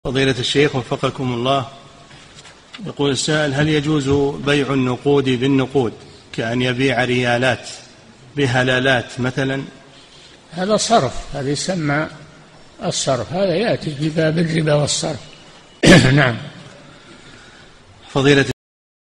فضيلة الشيخ وفقكم الله، يقول السائل: هل يجوز بيع النقود بالنقود كأن يبيع ريالات بهلالات مثلا؟ هذا صرف، هذا يسمى الصرف، هذا يأتي في باب الربا والصرف. نعم. فضيلة